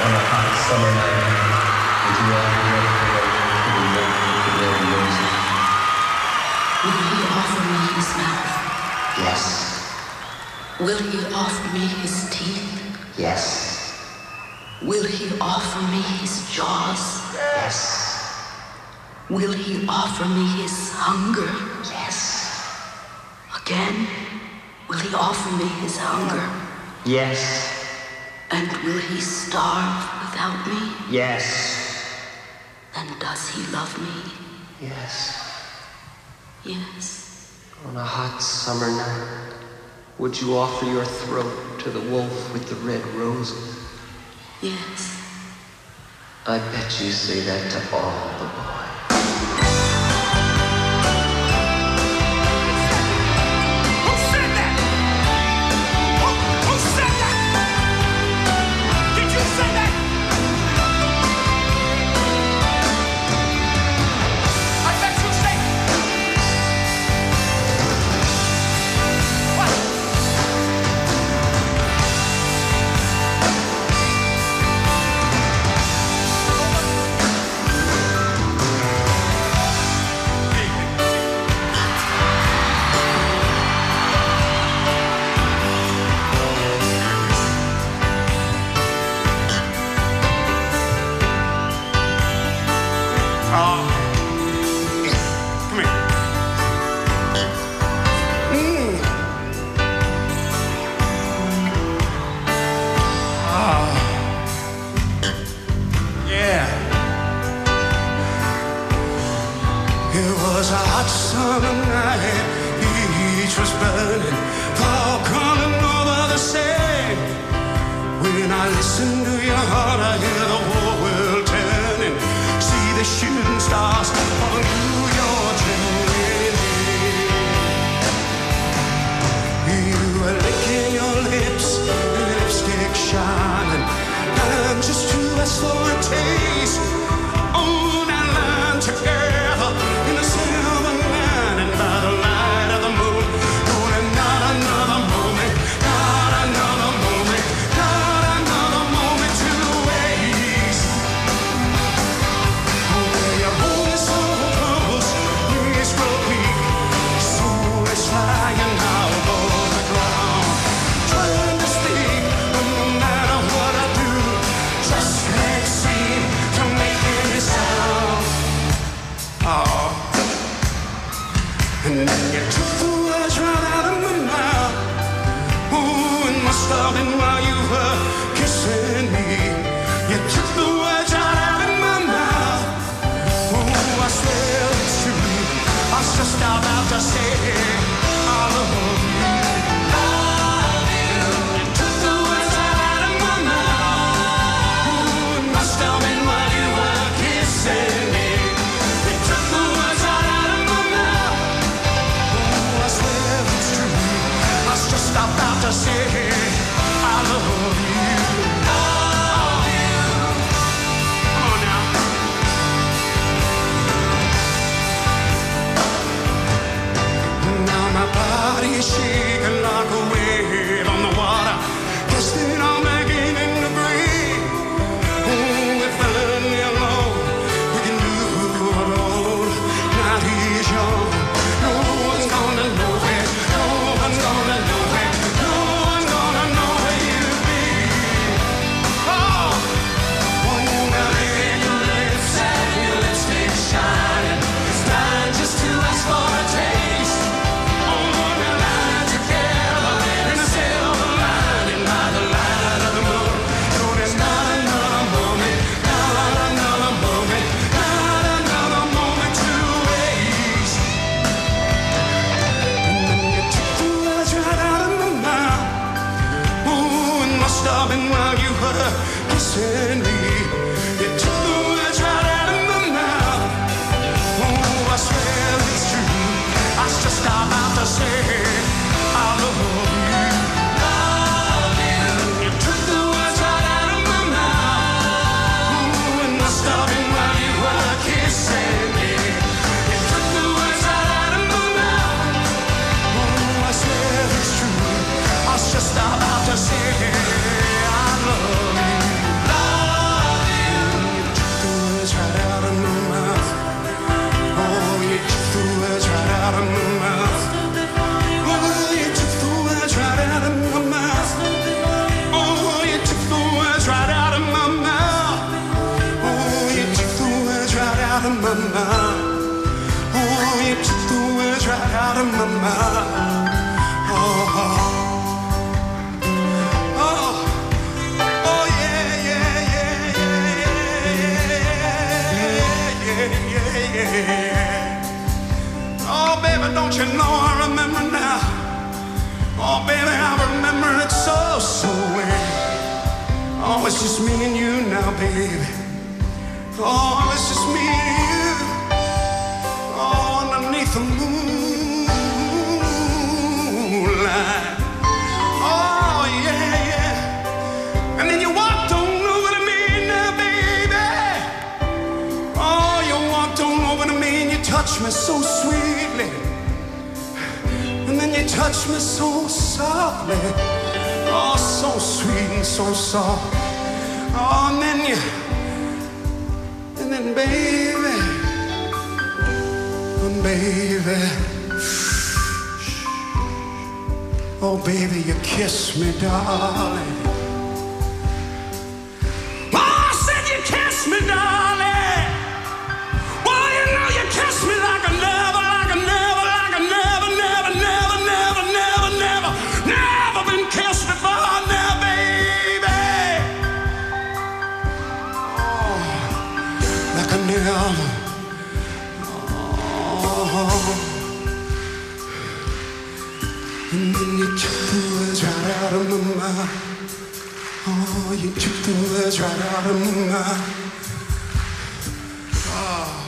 On a hot summer night, would you offer me the red roses? Will he offer me his mouth? Yes. Will he offer me his teeth? Yes. Will he offer me his jaws? Yes. Will he offer me his hunger? Yes. Again, will he offer me his hunger? Yes. And will he starve without me? Yes. Then does he love me? Yes. Yes. On a hot summer night, would you offer your throat to the wolf with the red roses? Yes. I bet you say that to all the boys. Just about to say I love you. out of my mind. Oh, oh, oh yeah, yeah, yeah, yeah, yeah, yeah, yeah. Oh, baby, don't you know I remember now? Oh, baby, I remember it so well. Oh, it's just me and you now, baby. Oh, it's just me and you. Oh, underneath the moonlight. Oh, yeah, yeah. And then you walked on over to me now, baby. Oh, you walked on over to me and you touched me so sweetly. And then you touched me so softly. Oh, so sweet and so soft. Oh, and then baby, baby, oh, baby, you kiss me, darling. Oh, I said you kiss me, darling. Well, you know you kiss me like a never, like a never, like a never, never, never, never, never, never, never been kissed before now, baby. Oh, like a never. Oh, and then you took the words right out of my mouth. Oh, you took the words right out of my mouth. Oh.